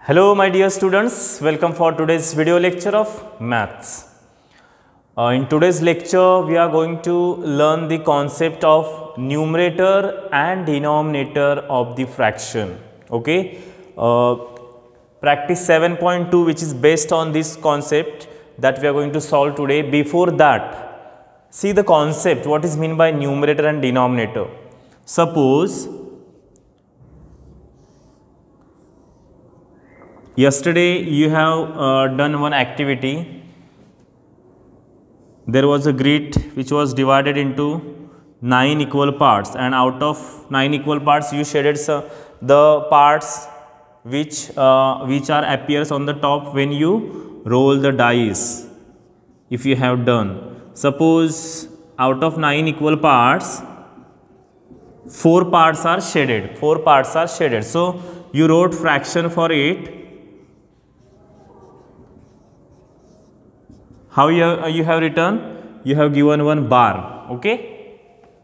Hello my dear students, welcome for today's video lecture of maths. In today's lecture we are going to learn the concept of numerator and denominator of the fraction. Okay, practice 7.2 which is based on this concept that we are going to solve today. Before that, see the concept, what is meant by numerator and denominator. Suppose yesterday you have done one activity. There was a grid which was divided into 9 equal parts, and out of 9 equal parts you shaded the parts which are appears on the top when you roll the dice. If you have done, suppose out of 9 equal parts, 4 parts are shaded. 4 parts are shaded. So you wrote fraction for it. How you have written? You have given one bar. Okay,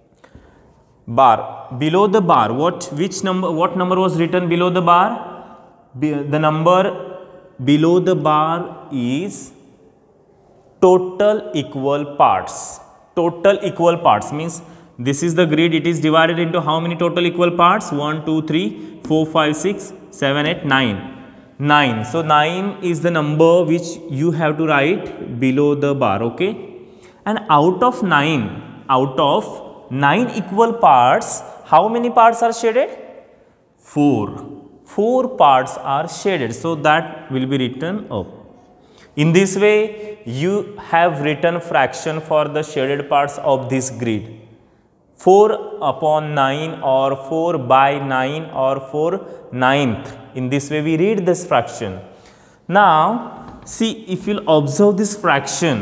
bar. Below the bar, what number was written below the bar? The number below the bar is total equal parts. Total equal parts means this is the grid. It is divided into how many total equal parts? 1, 2, 3, 4, 5, 6, 7, 8, 9. 9. So 9 is the number which you have to write below the bar. Okay, and out of 9 equal parts, how many parts are shaded? 4. 4 parts are shaded. So that will be written up. In this way you have written fraction for the shaded parts of this grid. 4 upon 9 or 4 by 9 or 4/9. In this way we read this fraction. Now see, if you observe this fraction,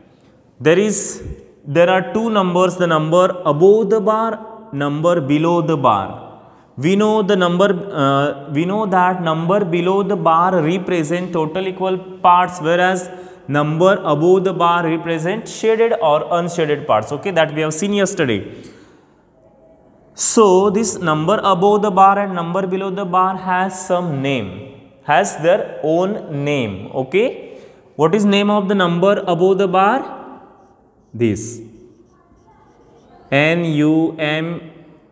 there are two numbers, the number above the bar, number below the bar. We know that number below the bar represent total equal parts, whereas number above the bar represent shaded or unshaded parts. Okay, that we have seen yesterday. So this number above the bar and number below the bar has some name, has their own name. Okay, what is name of the number above the bar? This NUMERATOR,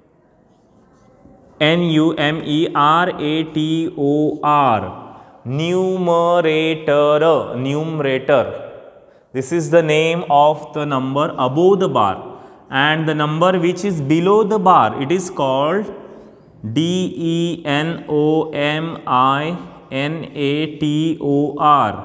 numerator. This is the name of the number above the bar, and the number which is below the bar, it is called DENOMINATOR,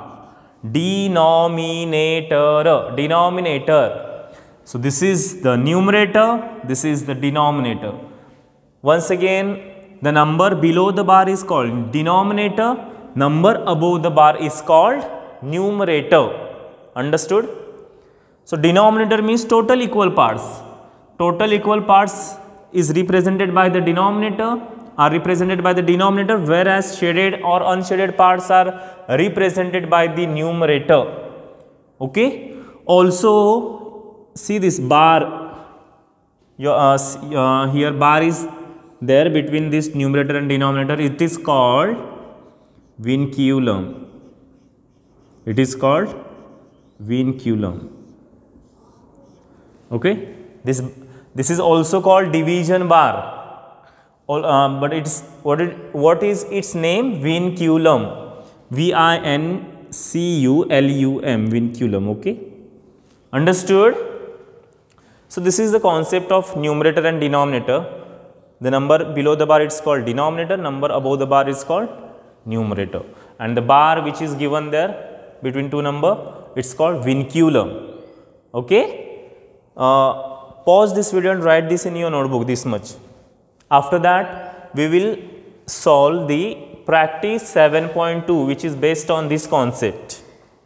denominator. So this is the numerator, this is the denominator. Once again, the number below the bar is called denominator, number above the bar is called numerator. Understood? So denominator means total equal parts. Total equal parts is represented by the denominator, whereas shaded or unshaded parts are represented by the numerator. Okay. Also see this bar. Here bar is there between this numerator and denominator. It is called vinculum. It is called vinculum. Okay, this is also called division bar. But it's what is its name? Vinculum. VINCULUM, vinculum. Okay, understood? So this is the concept of numerator and denominator. The number below the bar it's called denominator, number above the bar is called numerator, and the bar which is given there between two number, it's called vinculum. Okay. Pause this video and write this in your notebook, this much. After that we will solve the practice 7.2 which is based on this concept.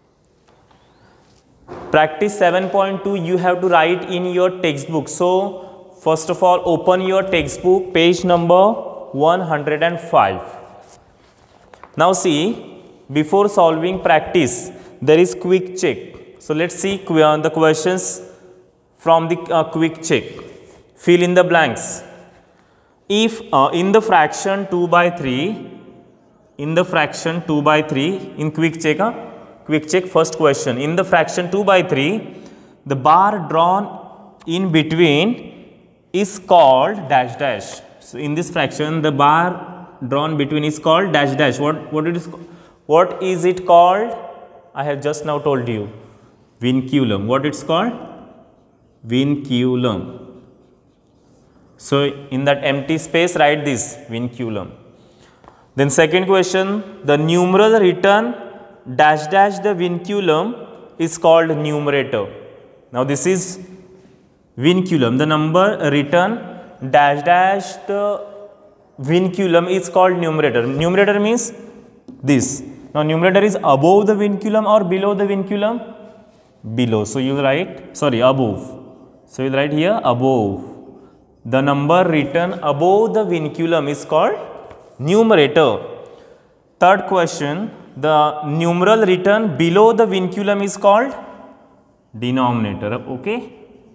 Practice 7.2 you have to write in your textbook. So first of all, open your textbook, page number 105. Now see, before solving practice there is quick check. So let's see the questions from the quick check. Fill in the blanks. If in the fraction 2/3 in the fraction 2 by 3 in quick check. Quick check, first question. In the fraction 2 by 3, the bar drawn in between is called dash dash. So in this fraction, the bar drawn between is called dash dash. What is it called? I have just now told you. Vinculum. What it's called? Vinculum. So in that empty space, write this vinculum. Then second question, the numeral written dash dash the vinculum is called numerator. Now this is vinculum. The number written dash dash the vinculum is called numerator. Numerator means this. Now numerator is above the vinculum or below the vinculum? Below. So you write, sorry, above. So you write here above. The number written above the vinculum is called numerator. Third question, the numeral written below the vinculum is called denominator. Okay?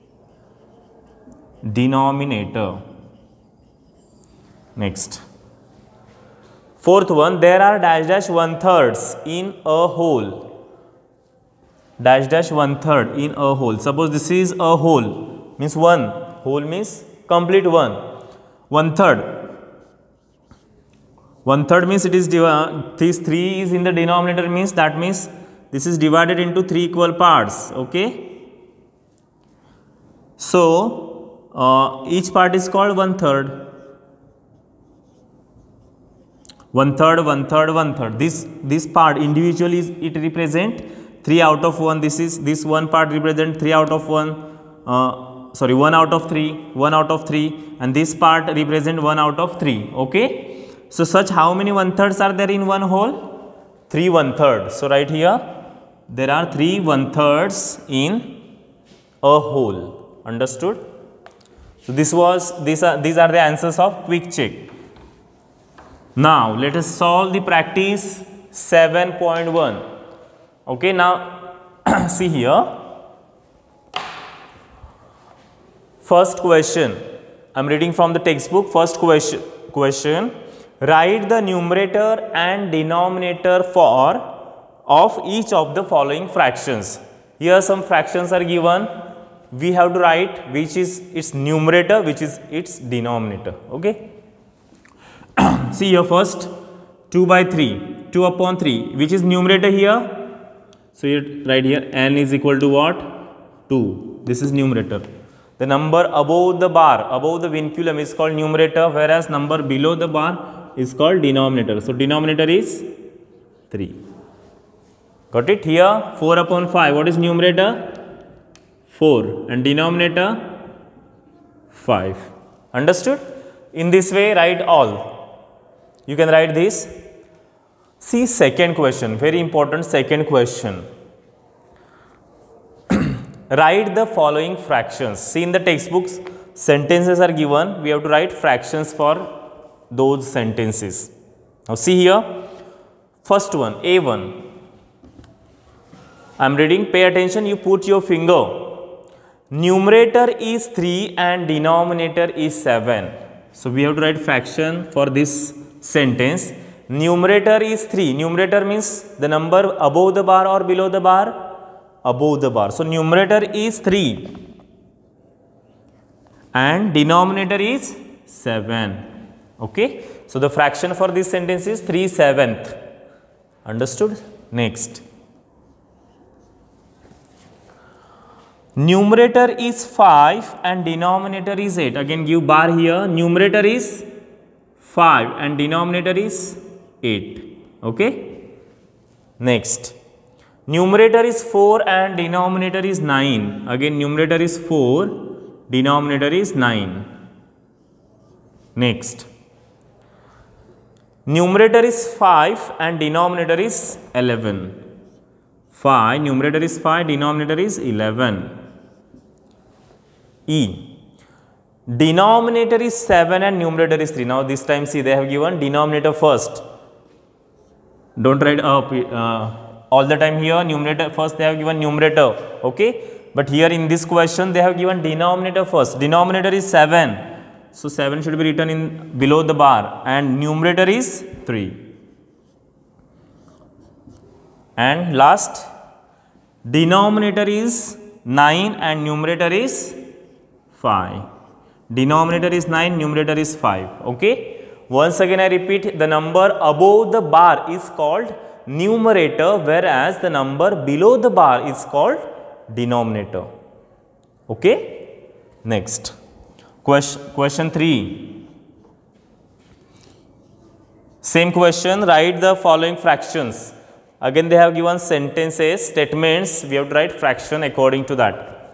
Denominator. Next. Fourth one, there are dash dash 1/3 in a whole. Dash dash 1/3 in a whole. Suppose this is a whole, means one. Whole means complete one. 1/3. 1/3 means it is this 3 is in the denominator, means that means this is divided into 3 equal parts. Okay. So each part is called 1/3. 1/3, 1/3, 1/3. This part individually it represent 3 out of 1. This one part represent 3 out of 1. 1 out of 3, 1 out of 3, and this part represent 1 out of 3. Okay. So such how many 1/3 are there in one whole? 3 1/3. So right here there are 3 1/3 in a whole. Understood? So these are the answers of quick check. Now let us solve the practice 7.1. Okay, now see here. First question, I am reading from the textbook. First question, write the numerator and denominator of each of the following fractions. Here some fractions are given. We have to write which is its numerator, which is its denominator. Okay. See here first, 2 by 3, 2 upon 3, which is numerator here. So you write here n is equal to what? 2. This is numerator. The number above the bar, above the vinculum is called numerator, whereas number below the bar is called denominator. So denominator is 3. Got it? Here 4 upon 5, what is numerator? 4, and denominator 5. Understood? In this way, write all. You can write this. See second question, very important second question. Write the following fractions. See in the textbooks, sentences are given. We have to write fractions for those sentences. Now see here, first one, A1. I am reading, pay attention, you put your finger. Numerator is 3 and denominator is 7. So we have to write fraction for this sentence. Numerator is 3. Numerator means the number above the bar or below the bar? Above the bar. So numerator is 3 and denominator is 7. Okay. So the fraction for this sentence is 3/7. Understood? Next. Numerator is 5 and denominator is 8. Again give bar here. Numerator is 5 and denominator is 8. Okay. Next. Numerator is 4 and denominator is 9. Again numerator is 4, denominator is 9. Next. Numerator is 5 and denominator is 11. 5, numerator is 5, denominator is 11. E. Denominator is 7 and numerator is 3. Now this time see they have given denominator first. Don't write up all the time here numerator first, they have given numerator. Okay. But here in this question they have given denominator first. Denominator is 7. So 7 should be written in below the bar and numerator is 3. And last, denominator is 9 and numerator is 5. Denominator is 9, numerator is 5. Okay. Once again I repeat, the number above the bar is called numerator, whereas the number below the bar is called denominator. Okay. Next, question 3. Same question, write the following fractions. Again they have given sentences, statements, we have to write fraction according to that.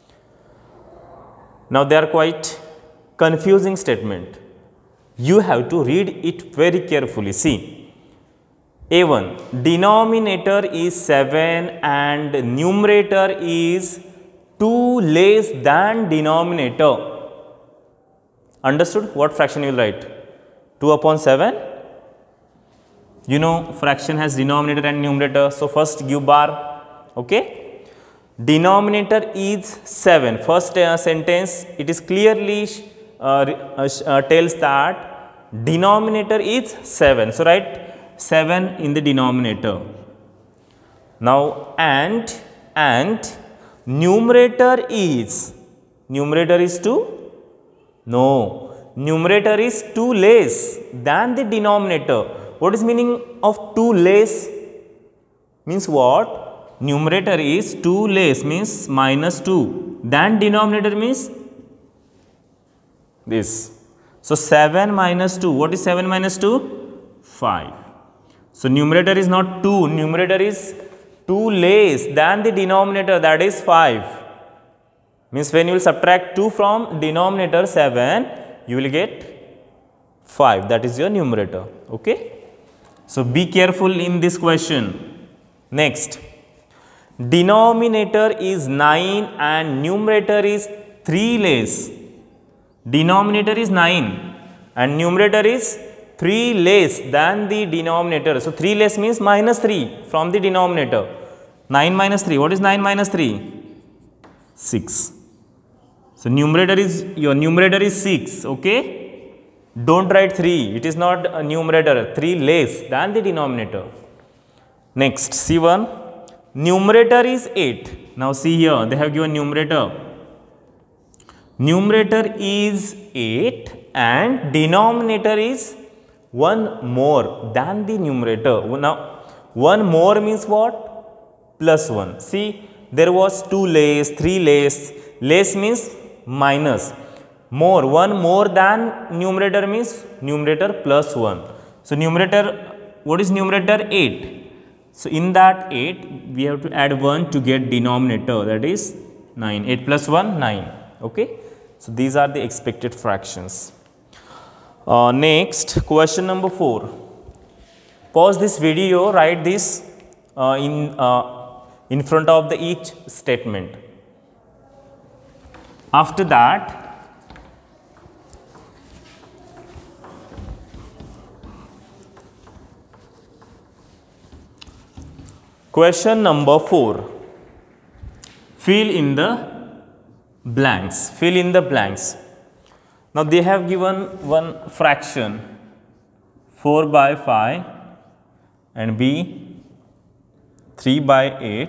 Now they are quite confusing statement. You have to read it very carefully. See, A1, denominator is 7 and numerator is 2 less than denominator. Understood? What fraction you will write? 2 upon 7. You know fraction has denominator and numerator. So first give bar. Okay. Denominator is 7. First sentence, it is clearly tells that denominator is 7. So write 7 in the denominator. Now and numerator is 2? No, numerator is 2 less than the denominator. What is meaning of 2 less? Means what? Numerator is 2 less means minus 2 than denominator means this. So 7 minus 2, what is 7 minus 2? 5. So numerator is not 2, numerator is 2 less than the denominator, that is 5. Means when you will subtract 2 from denominator 7, you will get 5, that is your numerator. Okay. So be careful in this question. Next, denominator is 9 and numerator is 3 less. Denominator is 9 and numerator is 3 less than the denominator. So 3 less means minus 3 from the denominator. 9 minus 3, what is 9 minus 3? 6. So your numerator is 6. Okay. Don't write 3, it is not a numerator, 3 less than the denominator. Next, C1, numerator is 8. Now see here, they have given numerator. Numerator is 8 and denominator is 1 more than the numerator. Now 1 more means what? Plus 1. See, there was 2 less, 3 less. Less means minus. More, 1 more than numerator means numerator plus 1. So numerator, what is numerator? 8. So in that 8, we have to add 1 to get denominator, that is 9. 8 plus 1, 9. Okay. So these are the expected fractions. Next, question number 4. Pause this video, write this in front of each statement. After that, question number 4. Fill in the blanks. Fill in the blanks. Now they have given one fraction 4 by 5 and B 3 by 8,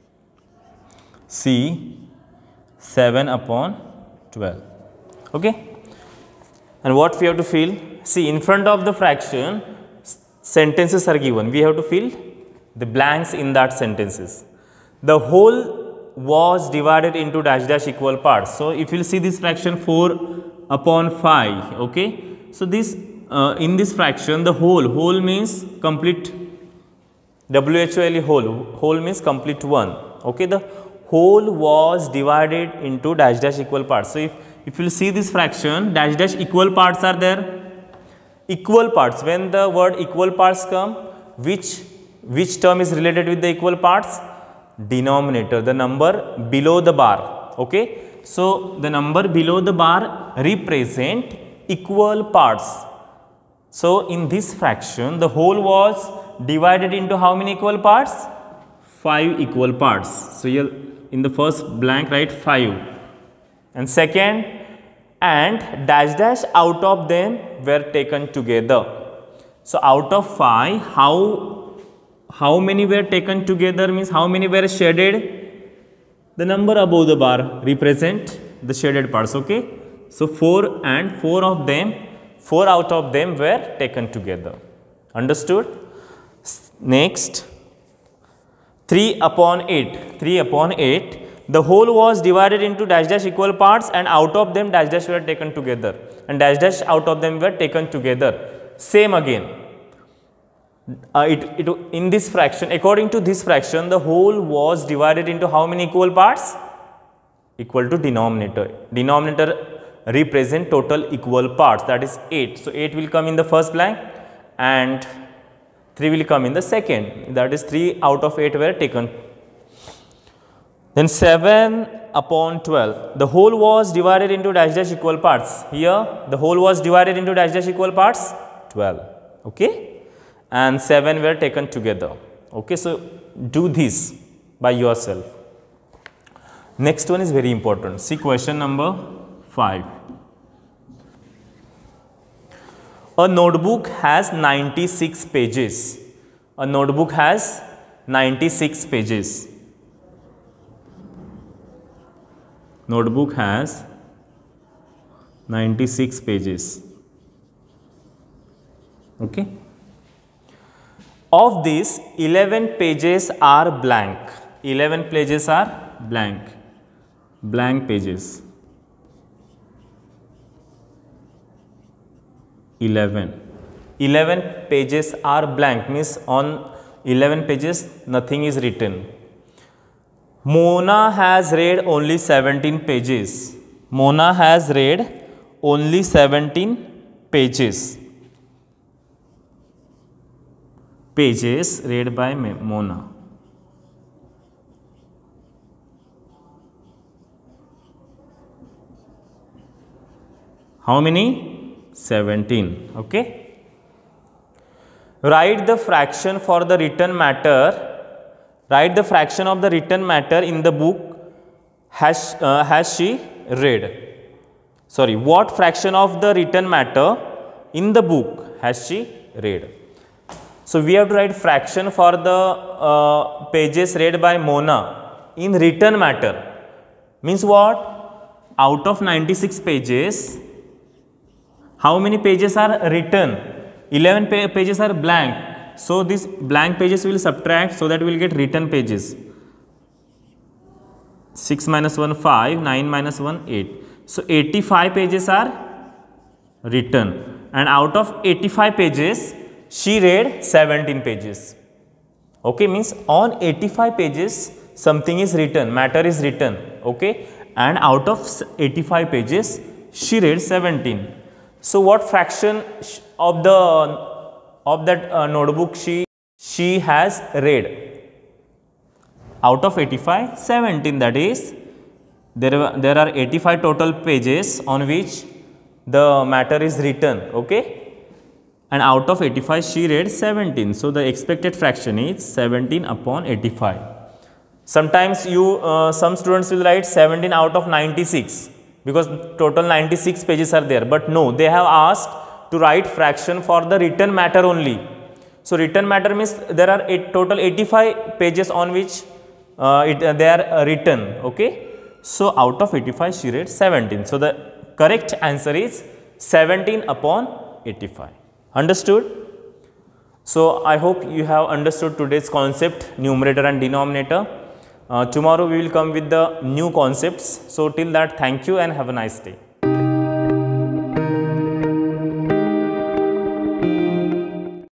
C 7 upon 12. Okay. And what we have to fill? See, in front of the fraction, sentences are given. We have to fill the blanks in that sentences. The whole was divided into dash dash equal parts. So if you see this fraction 4 upon 5, okay. So this in this fraction, the whole means complete, whole means complete one. Okay, the whole was divided into dash dash equal parts. So if you see this fraction, dash dash equal parts are there. Equal parts, when the word equal parts come, which term is related with the equal parts? Denominator, the number below the bar. Okay, so the number below the bar represent equal parts. So in this fraction, the whole was divided into how many equal parts? 5 equal parts. So here in the first blank write 5, and second, and dash dash out of them were taken together. So out of 5, how many were taken together means how many were shaded? The number above the bar represent the shaded parts, okay. So 4 and 4 out of them were taken together. Understood? Next, 3 upon 8. 3 upon 8. The whole was divided into dash dash equal parts and out of them dash dash were taken together and dash dash out of them were taken together. Same again. In this fraction, according to this fraction, the whole was divided into how many equal parts? Equal to denominator. Denominator represent total equal parts, that is 8. So 8 will come in the first blank and 3 will come in the second, that is 3 out of 8 were taken. Then 7 upon 12. The whole was divided into dash dash equal parts. Here the whole was divided into dash dash equal parts 12. Okay. And 7 were taken together. Okay, so do this by yourself. Next one is very important. See question number 5. A notebook has 96 pages. A notebook has 96 pages. Notebook has 96 pages. Okay. Of these, 11 pages are blank. 11 pages are blank. Blank pages. 11. 11 pages are blank means on 11 pages nothing is written. Mona has read only 17 pages. Mona has read only 17 pages. Pages read by Mona. How many? 17. Okay. Write the fraction for the written matter. Write the fraction of the written matter in the book has she read. Sorry, what fraction of the written matter in the book has she read? So we have to write fraction for the pages read by Mona in written matter. Means what? Out of 96 pages, how many pages are written? 11 pages are blank. So these blank pages will subtract so that we will get written pages. 6 minus 1, 5, 9 minus 1, 8. So 85 pages are written and out of 85 pages, she read 17 pages. Okay, means on 85 pages something is written, matter is written. Okay, and out of 85 pages she read 17. So what fraction of that notebook she has read? Out of 85, 17. That is, there are 85 total pages on which the matter is written. Okay. And out of 85 she read 17. So the expected fraction is 17 upon 85. Sometimes some students will write 17 out of 96 because total 96 pages are there. But no, they have asked to write fraction for the written matter only. So written matter means there are total 85 pages on which they are written. Okay. So out of 85 she read 17. So the correct answer is 17 upon 85. Understood? So I hope you have understood today's concept, numerator and denominator. Tomorrow we will come with the new concepts. So till that, thank you and have a nice day.